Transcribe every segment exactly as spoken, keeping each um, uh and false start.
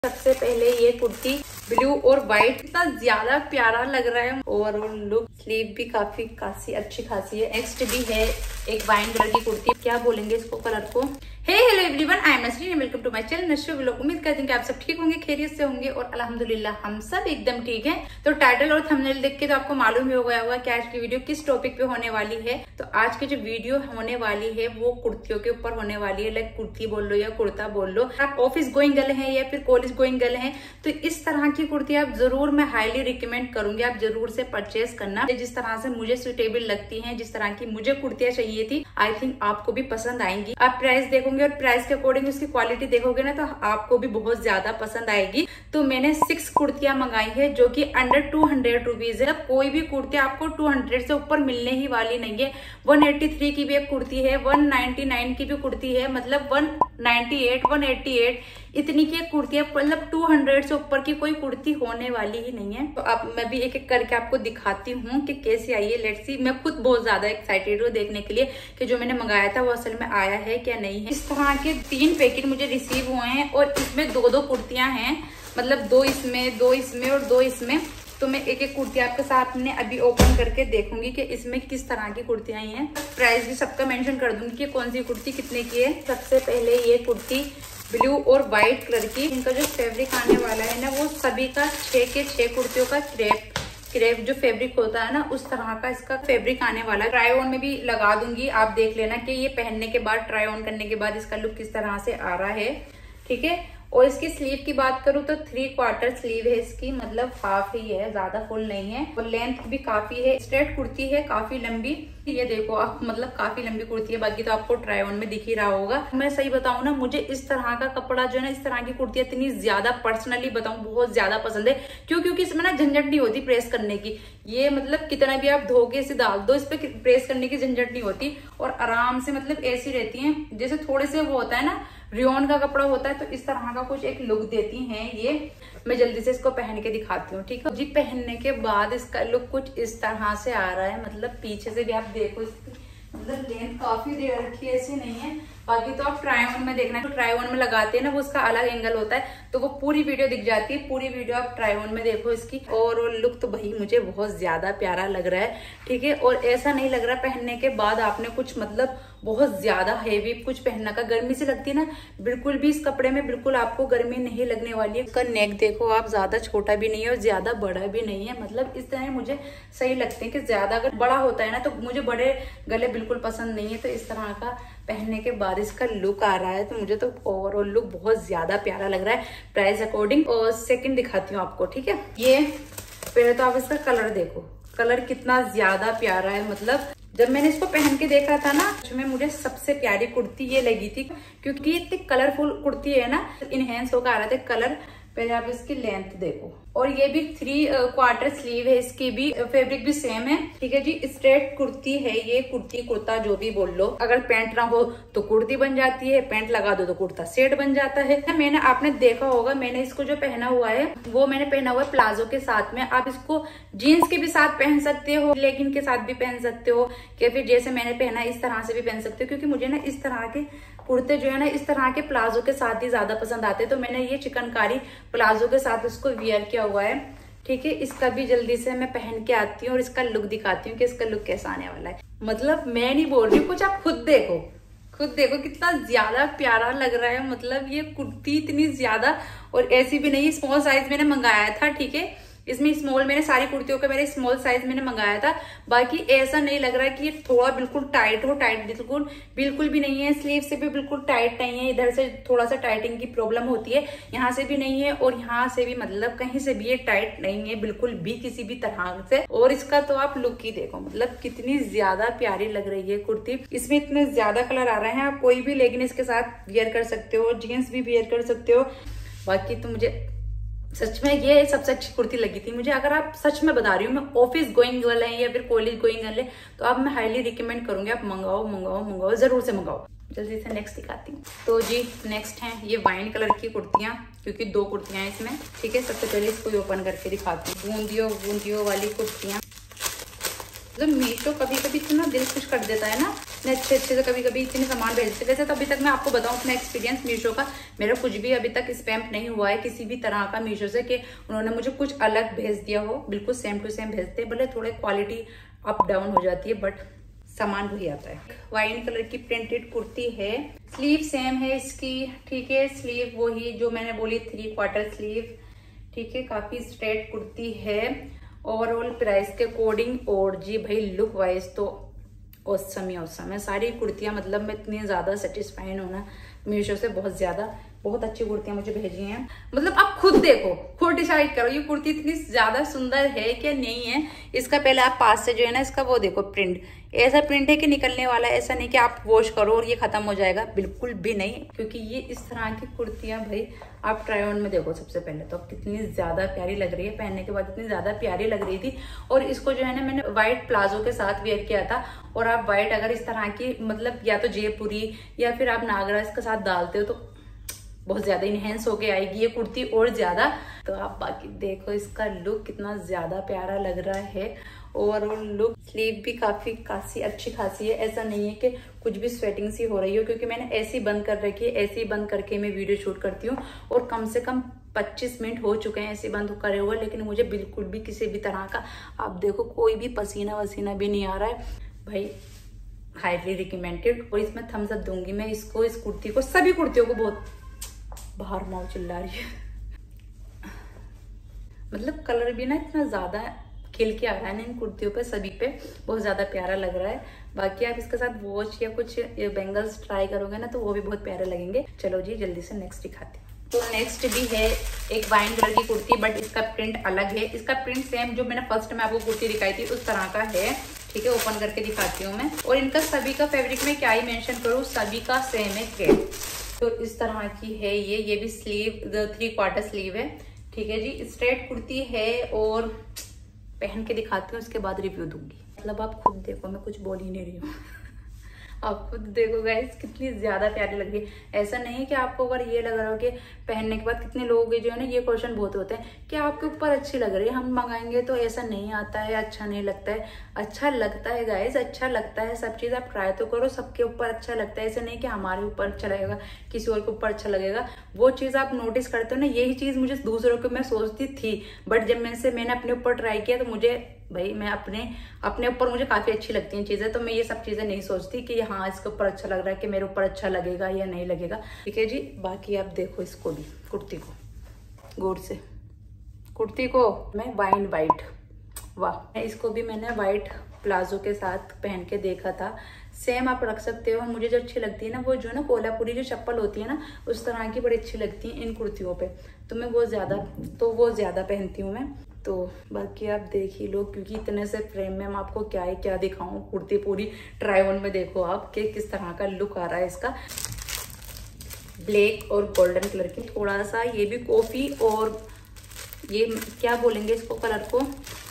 सबसे पहले ये कुर्ती ब्लू और व्हाइट इतना ज्यादा प्यारा लग रहा है और लुक स्लीव भी काफी काफी अच्छी खासी है। नेक्स्ट भी है एक वाइन कलर की कुर्ती, क्या बोलेंगे इसको कलर को। Hey hello everyone, I am Nasreen, welcome to my channel Nasho vlog. उम्मीद करती हूँ कि आप सब ठीक होंगे, खैरियत से होंगे और अल्हम्दुलिल्लाह हम सब एकदम ठीक हैं। तो टाइटल और थंबनेल देख के तो आपको मालूम ही हो गया होगा कि आज की वीडियो किस टॉपिक पे होने वाली है। तो आज की जो वीडियो होने वाली है वो कुर्तियों के ऊपर होने वाली है। लाइक कुर्ती बोल लो या कुर्ता बोल लो, आप ऑफिस गोइंग गर्ल हैं या फिर कॉलेज गोइंग गर्ल हैं तो इस तरह की कुर्ती आप जरूर मैं हाईली रिकमेंड करूंगी, आप जरूर से परचेज करना। जिस तरह से मुझे सुटेबल लगती है, जिस तरह की मुझे कुर्तियां चाहिए थी, आई थिंक आपको भी पसंद आएंगी। आप प्राइस देखोगे और प्राइस के अकॉर्डिंग उसकी क्वालिटी देखोगे ना तो आपको भी बहुत ज्यादा पसंद आएगी। तो मैंने सिक्स कुर्तियां मंगाई है जो कि अंडर टू हंड्रेड रुपीज है। कोई भी कुर्ती आपको टू हंड्रेड से ऊपर मिलने ही वाली नहीं है। वन एट्टी थ्री की भी एक कुर्ती है, वन नाइन्टी नाइन की भी कुर्ती है, मतलब one ninety eight, one eighty eight इतनी की एक कुर्ती है, मतलब टू हंड्रेड से ऊपर की कोई कुर्ती होने वाली ही नहीं है। तो अब मैं भी एक एक करके आपको दिखाती हूँ कि कैसी आई है। लेट्स सी, मैं खुद बहुत ज्यादा एक्साइटेड हूँ देखने के लिए कि जो मैंने मंगाया था वो असल में आया है क्या नहीं है। इस तरह के तीन पैकेट मुझे रिसीव हुए हैं और इसमें दो दो कुर्तियां हैं, मतलब दो इसमें, दो इसमें और दो इसमें। तो मैं एक एक कुर्ती आपके साथ में अभी ओपन करके देखूंगी कि इसमें किस तरह की कुर्तियां हैं। प्राइस भी सबका मेंशन कर दूंगी कि कौन सी कुर्ती कितने की है। सबसे पहले ये कुर्ती ब्लू और व्हाइट कलर की, इनका जो फैब्रिक आने वाला है ना वो सभी का छह के छह कुर्तियों का क्रेप क्रेप जो फैब्रिक होता है ना उस तरह का इसका फैब्रिक आने वाला है। ट्राई ऑन में भी लगा दूंगी, आप देख लेना कि ये पहनने के बाद, ट्राई ऑन करने के बाद इसका लुक किस तरह से आ रहा है, ठीक है। और इसकी स्लीव की बात करूँ तो थ्री क्वार्टर स्लीव है इसकी, मतलब हाफ ही है, ज्यादा फुल नहीं है। और लेंथ भी काफी है, स्ट्रेट कुर्ती है, काफी लंबी। ये देखो आप, मतलब काफी लंबी कुर्ती है, बाकी तो आपको ट्राई ऑन में दिख ही रहा होगा। मैं सही बताऊं ना, मुझे इस तरह का कपड़ा जो है ना, इस तरह की कुर्तियां इतनी ज्यादा पर्सनली बताऊं बहुत ज्यादा पसंद है। क्यों? क्योंकि इसमें ना झंझट नहीं होती प्रेस करने की। ये मतलब कितना भी आप धोके इसे डाल दो, इस पे प्रेस करने की झंझट नहीं होती और आराम से मतलब ऐसी रहती है जैसे थोड़े से वो होता है ना रियोन का कपड़ा होता है, तो इस तरह का कुछ एक लुक देती हैं ये। मैं जल्दी से इसको पहन के दिखाती हूँ, ठीक है जी। पहनने के बाद इसका लुक कुछ इस तरह से आ रहा है, मतलब पीछे से भी आप देखो इसकी मतलब लेंथ काफी दे रखी है, ऐसी नहीं है। बाकी तो आप ट्राई ऑन में देखना, तो ट्राई ऑन में लगाते हैं ना वो उसका अलग एंगल होता है, तो वो पूरी वीडियो दिख जाती है। पूरी वीडियो आप ट्राई ऑन में देखो इसकी। और लुक तो भाई मुझे बहुत ज्यादा प्यारा लग रहा है, ठीक है। और ऐसा नहीं लग रहा पहनने के बाद आपने कुछ मतलब बहुत ज्यादा हेवी कुछ पहनना का, गर्मी से लगती है ना, बिल्कुल भी इस कपड़े में बिल्कुल आपको गर्मी नहीं लगने वाली है। इसका नेक देखो आप, ज्यादा छोटा भी नहीं है और ज्यादा बड़ा भी नहीं है, मतलब इस तरह मुझे सही लगते हैं कि ज्यादा अगर बड़ा होता है ना तो मुझे बड़े गले बिल्कुल पसंद नहीं है। तो इस तरह का पहनने के बाद इसका लुक आ रहा है, तो मुझे तो ओवरऑल लुक बहुत ज्यादा प्यारा लग रहा है प्राइस अकॉर्डिंग। और सेकंड दिखाती हूँ आपको, ठीक है। ये पहले तो आप इसका कलर देखो, कलर कितना ज्यादा प्यारा है। मतलब जब मैंने इसको पहन के देखा था ना, उसमें मुझे सबसे प्यारी कुर्ती ये लगी थी, क्योंकि इतनी कलरफुल कुर्ती है ना, इनहेंस होकर आ रहे थे कलर। पहले आप इसकी लेंथ देखो, और ये भी थ्री क्वार्टर स्लीव है इसकी भी, फैब्रिक भी सेम है, ठीक है जी। स्ट्रेट कुर्ती है ये, कुर्ती कुर्ता जो भी बोल लो। अगर पैंट ना हो तो कुर्ती बन जाती है, पैंट लगा दो तो कुर्ता सेट बन जाता है। मैंने आपने देखा होगा, मैंने इसको जो पहना हुआ है वो मैंने पहना हुआ है प्लाजो के साथ में। आप इसको जीन्स के भी साथ पहन सकते हो, लेगिन के साथ भी पहन सकते हो, या फिर जैसे मैंने पहना इस तरह से भी पहन सकते हो। क्योंकि मुझे ना इस तरह के कुर्ते जो है ना इस तरह के प्लाजो के साथ ही ज्यादा पसंद आते हैं, तो मैंने ये चिकनकारी प्लाजो के साथ इसको वियर किया हुआ है, ठीक है। इसका भी जल्दी से मैं पहन के आती हूँ और इसका लुक दिखाती हूँ कि इसका लुक कैसा आने वाला है। मतलब मैं नहीं बोल रही हूँ कुछ, आप खुद देखो, खुद देखो कितना ज्यादा प्यारा लग रहा है। मतलब ये कुर्ती इतनी ज्यादा, और ऐसी भी नहीं, स्मॉल साइज मैंने मंगाया था, ठीक है। इसमें स्मॉल, मैंने सारी कुर्तियों का मेरे स्मॉल साइज मैंने मंगाया था। बाकी ऐसा नहीं लग रहा है कि ये थोड़ा बिल्कुल टाइट हो, टाइट बिल्कुल बिल्कुल भी नहीं है। स्लीव से भी बिल्कुल टाइट नहीं है, इधर से थोड़ा सा टाइटिंग की प्रॉब्लम होती है, यहाँ से भी नहीं है और यहाँ से भी, मतलब कहीं से भी ये टाइट नहीं है बिल्कुल भी, किसी भी तरह से। और इसका तो आप लुक ही देखो, मतलब कितनी ज्यादा प्यारी लग रही है कुर्ती। इसमें इतने ज्यादा कलर आ रहे हैं, आप कोई भी लेगिन इसके साथ वियर कर सकते हो, जीन्स भी वियर कर सकते हो। बाकी तो मुझे सच में ये सबसे अच्छी कुर्ती लगी थी मुझे। अगर आप, सच में बता रही हूँ मैं, ऑफिस गोइंग गर्ल है या फिर कॉलेज गोइंग गर्ल है तो आप, मैं हाईली रिकमेंड करूंगी, आप मंगाओ मंगाओ मंगाओ, जरूर से मंगाओ। जल्दी से नेक्स्ट दिखाती हूँ। तो जी नेक्स्ट है ये वाइन कलर की कुर्तियां, क्योंकि दो कुर्तियां हैं इसमें, ठीक है। सबसे पहले इसको ओपन करके दिखाती हूँ। बूंदियों बूंदियों वाली कुर्तियां, मतलब मीशो कभी कभी इतना दिल खुश कर देता है ना इतने अच्छे अच्छे से कभी कभी इतने सामान भेजते। वैसे तो अभी तक मैं आपको बताऊं अपना एक्सपीरियंस मीशो का, मेरा कुछ भी अभी तक स्पैम नहीं हुआ है किसी भी तरह का मीशो से कि उन्होंने मुझे कुछ अलग भेज दिया हो। बिल्कुल सेम टू सेम भेजते हैं, भले थोड़े क्वालिटी अप डाउन हो जाती है बट सामान वही आता है। वाइन कलर की प्रिंटेड कुर्ती है, स्लीव सेम है इसकी, ठीक है। स्लीव वही जो मैंने बोली थ्री क्वार्टर स्लीव, ठीक है। काफी स्ट्रेट कुर्ती है। ओवरऑल प्राइस के अकॉर्डिंग और जी भाई लुक वाइज तो औसम ही औसम है सारी कुर्तियां। मतलब मैं इतनी ज्यादा सेटिस्फाइड हूं ना मीशो से, बहुत ज्यादा। बहुत अच्छी कुर्तियां मुझे भेजी हैं। मतलब आप खुद देखो, खुद डिसाइड करो ये कुर्ती इतनी ज्यादा सुंदर है क्या नहीं है। इसका पहले आप पास से जो है ना इसका वो देखो प्रिंट, ऐसा प्रिंट है कि निकलने वाला है। ऐसा नहीं कि आप वॉश करो और ये खत्म हो जाएगा, बिल्कुल भी नहीं। क्योंकि ये इस तरह की कुर्तियां भाई आप ट्राई ऑन में देखो सबसे पहले तो कितनी ज्यादा प्यारी लग रही है, पहनने के बाद इतनी ज्यादा प्यारी लग रही थी। और इसको जो है ना मैंने व्हाइट प्लाजो के साथ वेयर किया था। और आप व्हाइट अगर इस तरह की मतलब या तो जयपुरी या फिर आप नागरा इसके साथ डालते हो तो बहुत ज्यादा इनहेंस होके आएगी ये कुर्ती और ज्यादा। तो आप बाकी देखो इसका लुक कितना ज्यादा प्यारा लग रहा है। और लुक स्लीव भी काफी खासी अच्छी खासी है। ऐसा नहीं है कि कुछ भी स्वेटिंग सी हो रही हो, क्योंकि मैंने ऐसी बंद कर रखी है। ऐसे ही बंद करके मैं वीडियो शूट करती हूँ और कम से कम पच्चीस मिनट हो चुके हैं ऐसे बंद करे हुए, लेकिन मुझे बिल्कुल भी किसी भी तरह का आप देखो कोई भी पसीना वसीना भी नहीं आ रहा है भाई। Highly recommended. और इसमें थम्स अप दूंगी मैं इसको, इस कुर्ती को, सभी कुर्तियों को। बहुत बाहर माओ चिल्ला रही है। मतलब कलर भी ना इतना ज्यादा खिल के आ रहा है ना इन कुर्तियों पे, सभी पे बहुत ज्यादा प्यारा लग रहा है। बाकी आप इसके साथ वॉच या कुछ बैंगल्स ट्राई करोगे ना तो वो भी बहुत प्यारे लगेंगे। चलो जी जल्दी से नेक्स्ट दिखाते हैं। तो नेक्स्ट भी है एक वाइन कलर की कुर्ती, बट इसका प्रिंट अलग है। इसका प्रिंट सेम जो मैंने फर्स्ट में आपको कुर्ती दिखाई थी उस तरह का है, ठीक है। ओपन करके दिखाती हूँ मैं। और इनका सभी का फैब्रिक में क्या ही मेंशन करूँ, सभी का सेम है क्रेप। तो इस तरह की है ये ये भी स्लीव थ्री क्वार्टर स्लीव है, ठीक है जी। स्ट्रेट कुर्ती है और पहन के दिखाती हूँ, उसके बाद रिव्यू दूंगी। मतलब आप खुद देखो, मैं कुछ बोल ही नहीं रही हूँ। आप खुद देखो गाइस कितनी ज्यादा प्यारी लग रही है। ऐसा नहीं कि आपको अगर ये लग रहा हो कि पहनने के बाद कितने लोगों के जो है ना ये क्वेश्चन बहुत होते हैं कि आपके ऊपर अच्छी लग रही है, हम मंगाएंगे तो ऐसा नहीं आता है, अच्छा नहीं लगता है। अच्छा लगता है गाइस, अच्छा लगता है। सब चीज आप ट्राई तो करो, सबके ऊपर अच्छा लगता है। ऐसे नहीं कि हमारे ऊपर अच्छा लगेगा किसी और के ऊपर अच्छा लगेगा, वो चीज आप नोटिस करते हो ना। यही चीज मुझे दूसरों को मैं सोचती थी, बट जब मैं से मैंने अपने ऊपर ट्राई किया तो मुझे भाई मैं अपने अपने ऊपर मुझे काफी अच्छी लगती हैं चीजें। तो मैं ये सब चीजें नहीं सोचती कि हाँ इसके ऊपर अच्छा लग रहा है कि मेरे ऊपर अच्छा लगेगा या नहीं लगेगा, ठीक है जी। बाकी आप देखो इसको भी, कुर्ती को गौर से, कुर्ती को मैं वाइन वाइट, वाह। इसको भी मैंने वाइट प्लाजो के साथ पहन के देखा था। सेम आप रख सकते हो। मुझे जो अच्छी लगती है ना वो जो ना कोल्हापुरी जो चप्पल होती है ना उस तरह की बड़ी अच्छी लगती है इन कुर्तियों पे। तो मैं वो ज्यादा तो वो ज्यादा पहनती हूँ मैं। तो बाकी आप देख ही लो, क्योंकि इतने से फ्रेम में मैं आपको क्या है क्या दिखाऊं। कुर्ती पूरी ट्राई ऑन में देखो आप कि किस तरह का लुक आ रहा है इसका। ब्लैक और गोल्डन कलर की, थोड़ा सा ये भी कॉफी और ये क्या बोलेंगे इसको कलर को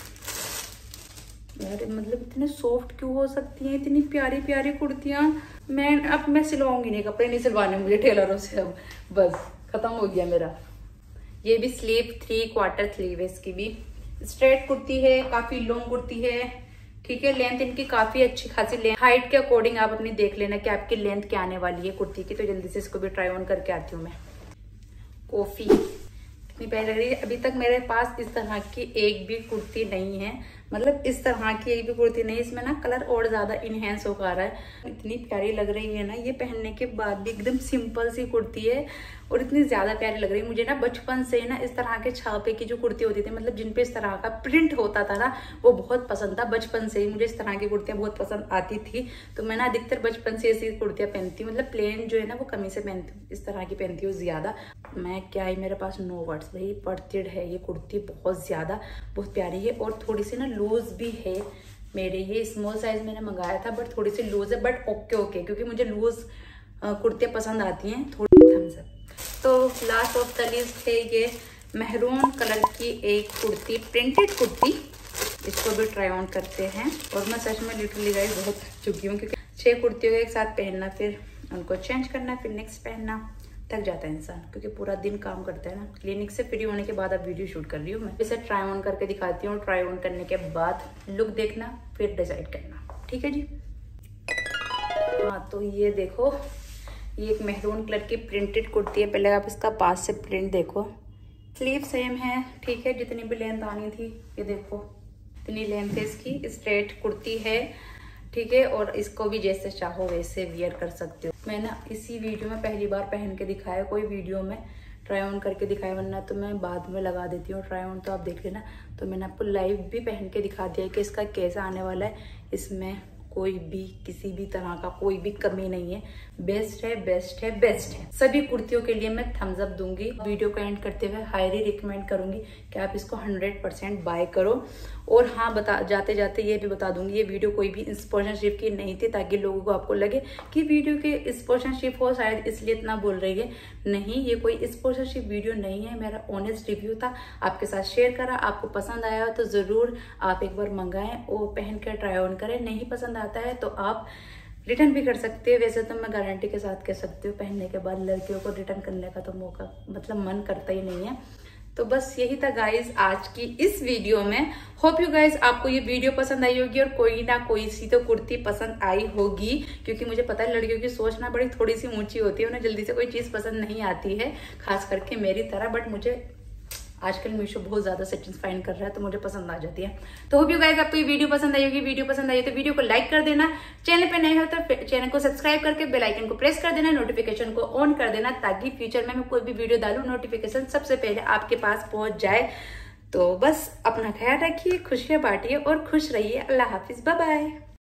यार, मतलब इतने सॉफ्ट क्यों हो सकती हैं इतनी प्यारी प्यारी कुर्तियां। मैं अब मैं सिलवाऊंगी नहीं, कपड़े नहीं सिलवाने मुझे टेलरों से, अब बस खत्म हो गया मेरा। ये भी स्लीव थ्री क्वार्टर स्लीव है इसकी भी। स्ट्रेट कुर्ती है, काफी लॉन्ग कुर्ती है, ठीक है। लेंथ इनकी काफी अच्छी खासी लेंथ, हाइट के अकॉर्डिंग आप अपनी देख लेना कि आपकी लेंथ क्या आने वाली है कुर्ती की। तो जल्दी से इसको भी ट्राई ऑन करके आती हूँ मैं। कॉफी कितनी प्यारी लग रही है। अभी तक मेरे पास इस तरह की एक भी कुर्ती नहीं है, मतलब इस तरह की एक भी कुर्ती नहीं। इसमें ना कलर और ज्यादा इनहेंस हो पा रहा है। इतनी प्यारी लग रही है ना ये पहनने के बाद भी, एकदम सिंपल सी कुर्ती है और इतनी ज्यादा प्यारी लग रही है। मुझे ना बचपन से ना इस तरह के छापे की जो कुर्ती होती थी, मतलब जिनपे इस तरह का प्रिंट होता था ना, वो बहुत पसंद था। बचपन से ही मुझे इस तरह की कुर्तियां बहुत पसंद आती थी। तो मैं ना अधिकतर बचपन से ऐसी कुर्तियां पहनती हूँ, मतलब प्लेन जो है ना वो कमी से पहनती हूँ, इस तरह की पहनती हूँ ज्यादा। मैं क्या है मेरे पास नो वर्ड्स भाई, वर्थ इट है ये कुर्ती, बहुत ज्यादा बहुत प्यारी है। और थोड़ी सी ना लूज भी है। मेरे ये स्मॉल साइज मैंने मंगाया था बट थोड़ी सी लूज है, बट ओके ओके, क्योंकि मुझे लूज कुर्तियां पसंद आती हैं थोड़ी। Thumbs up. तो लास्ट ऑफ द लिस्ट है ये मेहरून कलर की एक कुर्ती, प्रिंटेड कुर्ती। इसको भी ट्राई ऑन करते हैं। और मैं सच में लिटरली गाइस बहुत थक चुकी हूँ, क्योंकि छह कुर्तियों को एक साथ पहनना, फिर उनको चेंज करना, फिर नेक्स्ट पहनना, थक जाता है इंसान, क्योंकि पूरा दिन काम करता है ना। क्लिनिक से फ्री होने के बाद अब वीडियो शूट कर रही हूँ मैं। इसे ट्राई ऑन करके दिखाती हूँ। ट्राई ऑन करने के बाद लुक देखना, फिर डिसाइड करना, ठीक है जी। तो ये देखो, ये एक मेहरून कलर की प्रिंटेड कुर्ती है। पहले आप इसका पास से प्रिंट देखो। स्लीव सेम है, ठीक है, जितनी भी लेंथ आनी थी ये देखो इतनी लेंथ है इसकी। स्ट्रेट कुर्ती है, ठीक है, और इसको भी जैसे चाहो वैसे वियर कर सकते हो। मैं ना इसी वीडियो में पहली बार पहन के दिखाया, कोई वीडियो में ट्राई ऑन करके दिखाया, वरना तो मैं बाद में लगा देती हूँ ट्राई ऑन, तो आप देख लेना। तो मैंने आपको लाइव भी पहन के दिखा दिया कि इसका कैसा आने वाला है। इसमें कोई भी किसी भी तरह का कोई भी कमी नहीं है, बेस्ट है बेस्ट है बेस्ट है। सभी कुर्तियों के लिए मैं थम्स अप दूंगी। वीडियो को एंड करते हुए हाईली रिकमेंड करूंगी कि आप इसको हंड्रेड परसेंट बाय करो। और हाँ, बता जाते जाते ये भी बता दूंगी, ये वीडियो कोई भी स्पॉन्सरशिप की नहीं थी, ताकि लोगों को आपको लगे कि वीडियो के स्पॉन्सरशिप हो शायद इसलिए इतना बोल रही है। नहीं, ये कोई स्पॉन्सरशिप वीडियो नहीं है, मेरा ऑनेस्ट रिव्यू था, आपके साथ शेयर करा। आपको पसंद आया तो जरूर आप एक बार मंगाएं और पहन कर ट्राई ऑन करें। नहीं पसंद आता है तो आप रिटर्न भी कर सकते हो। वैसे तो मैं गारंटी के साथ कह सकती हूँ, पहनने के बाद लड़कियों को रिटर्न करने का तो मौका मतलब मन करता ही नहीं है। तो बस यही था गाइज आज की इस वीडियो में। होप यू गाइज आपको ये वीडियो पसंद आई होगी और कोई ना कोई सी तो कुर्ती पसंद आई होगी, क्योंकि मुझे पता है लड़कियों की सोच ना बड़ी थोड़ी सी ऊंची होती है, उन्हें जल्दी से कोई चीज पसंद नहीं आती है, खास करके मेरी तरह। बट मुझे आजकल मीशो बहुत ज्यादा सेटिस्फाइंग कर रहा है तो मुझे पसंद आ जाती है। तो होप यू गाइज आपको ये वीडियो पसंद आई होगी। वीडियो पसंद आई तो वीडियो को लाइक कर देना, चैनल पे नए हो तो चैनल को सब्सक्राइब करके बेल आइकन को प्रेस कर देना, नोटिफिकेशन को ऑन कर देना, ताकि फ्यूचर में मैं कोई भी वीडियो डालूं नोटिफिकेशन सबसे पहले आपके पास पहुंच जाए। तो बस अपना ख्याल रखिए, खुशियां बांटिए और खुश रहिए। अल्लाह हाफिज, बाय बाय।